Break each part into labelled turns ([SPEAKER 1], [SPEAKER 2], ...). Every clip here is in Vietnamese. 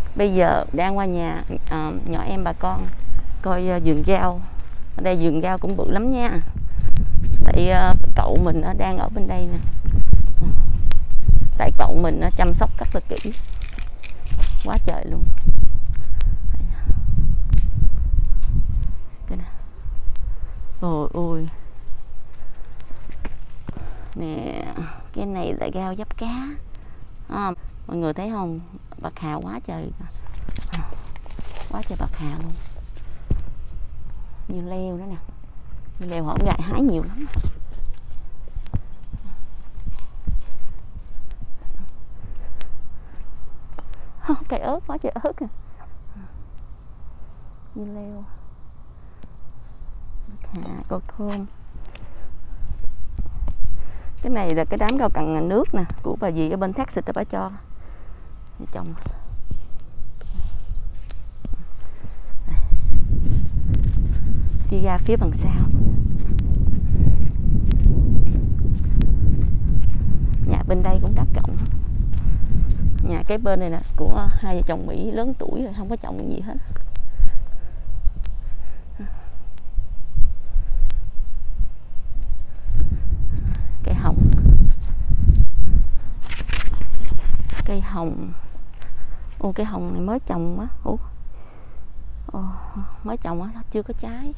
[SPEAKER 1] Bây giờ đang qua nhà nhỏ em bà con coi vườn rau. Ở đây vườn rau cũng bự lắm nha. Tại cậu mình đang ở bên đây nè. Tại cậu mình chăm sóc rất là kỹ, quá trời luôn. Ôi ôi nè, cái này là rau giáp cá mọi người thấy không, bạc hà quá trời, quá trời bạc hà luôn. Như leo nữa nè, như leo họ gại hái nhiều lắm. Cây ớt, quá trời ớt kìa. Như leo, bạc hà, cầu thơm. Cái này là cái đám rau cần nước nè của bà dì ở bên Thác Xịt, bà cho trồng. Đi ra phía bằng sau, nhà bên đây cũng đất rộng. Nhà cái bên này nè của hai vợ chồng Mỹ lớn tuổi rồi, không có trồng cái gì hết. Cây hồng, cây hồng. Ô, cây hồng này mới trồng á. Mới trồng á, chưa có trái.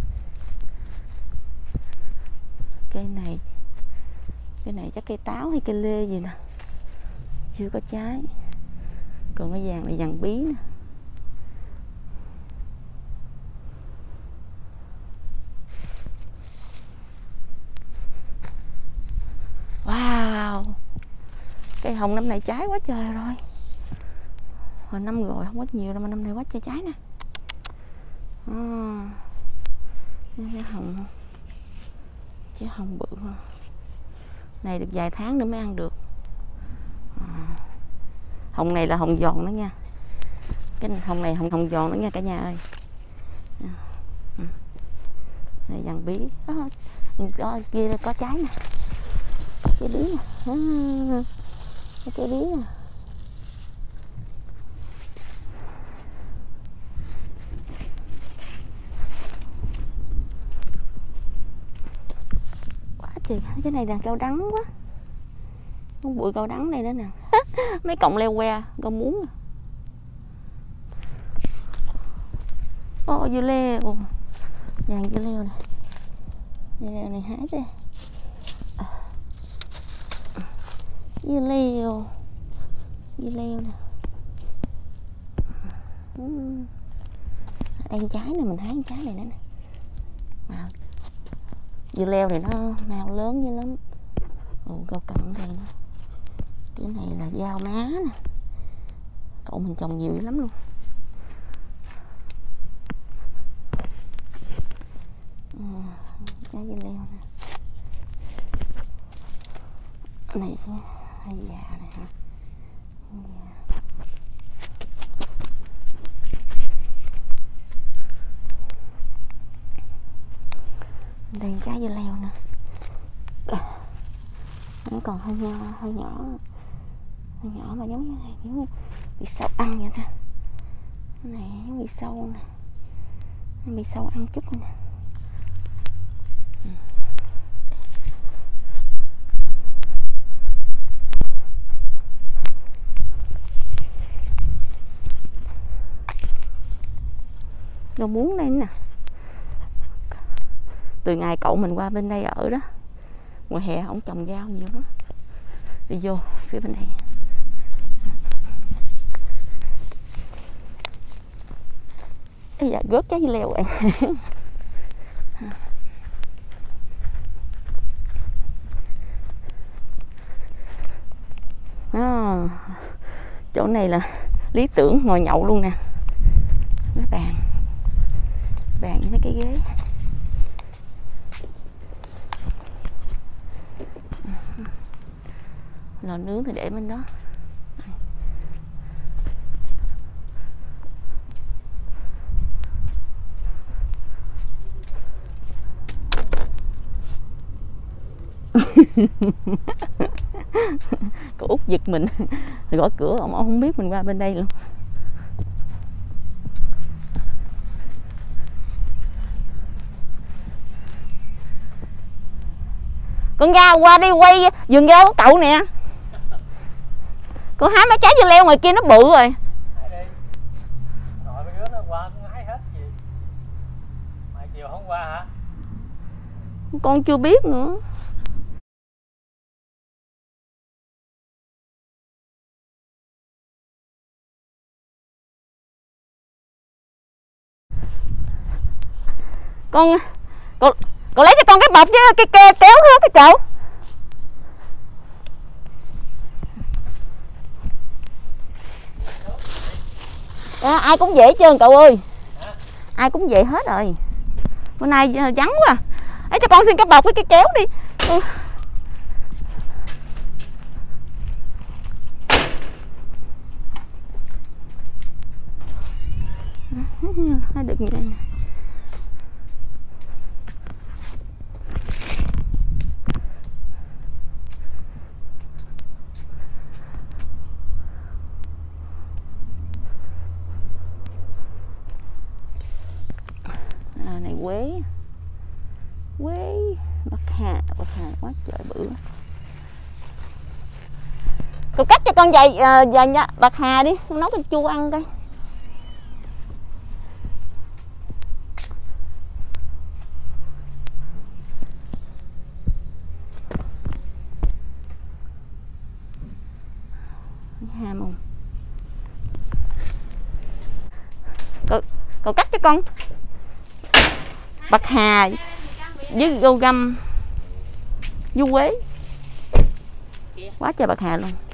[SPEAKER 1] Cây này chắc cây táo hay cây lê gì nè, chưa có trái. Còn cái vàng này vàng bí nè. Wow, cây hồng năm nay trái quá trời rồi. Hồi năm rồi không có nhiều đâu mà năm nay quá trời trái nè. Trái hồng, trái hồng bự ha. Này được vài tháng nữa mới ăn được. Hồng này là hồng giòn đó nha. Cái hồng này hồng giòn đó nha cả nhà ơi. Này vàng bí. Đó, kia có trái nè. Trái bí nè. Trái bí nè. Quá trời, cái này là cao đắng quá. Con bụi cao đắng này nữa nè. Mấy cọng leo que, con muốn. Dưa leo. Vàng dưa leo nè. Dưa leo này hái đây. Dưa leo. Dưa leo nè. Ăn trái nè, mình hái ăn trái này nữa nè. Dưa leo này nó màu lớn dữ lắm. Rau cận đây nè. Cái này là dao má nè. Cậu mình trồng nhiều lắm luôn. Trái dưa leo nè. Này hay già này ha. Đây trái dưa leo nè. Nó còn hơi nhỏ mà giống như này, giống như bị sâu ăn vậy ta. Cái này giống bị sâu nè, bị sâu ăn chút nè. Rau muống đây nè. Từ ngày cậu mình qua bên đây ở đó, mùa hè ổng trồng rau nhiều lắm. Đi vô phía bên này. Ây da, gớt trái dưa leo vậy. Chỗ này là lý tưởng ngồi nhậu luôn nè. Mấy bàn với mấy cái ghế. Lò nướng thì để bên đó. Cô Út giật mình, gõ cửa ông không biết mình qua bên đây luôn. Con ra qua đi quay vườn rau của cậu nè. Con hái mấy trái dưa leo ngoài kia nó bự rồi.
[SPEAKER 2] Hái đi. Nội mấy đứa nó qua nó hái hết gì. Mai chiều không qua hả?
[SPEAKER 1] Con chưa biết nữa. Cậu lấy cho con cái bọc chứ cái kéo hết cái cậu. Ai cũng vậy hết trơn cậu ơi. Ai cũng vậy hết rồi. Bữa nay vắng quá. Ấy cho con xin cái bọc với cái kéo đi. Được như đây nè. Này quế bạc hà quá trời bự. Cậu cắt cho con vài bạc hà đi, con nấu canh chua ăn coi. Ham không? Cậu cắt cho con bạc hà với rau găm, du quế, quá trời bạc hà luôn.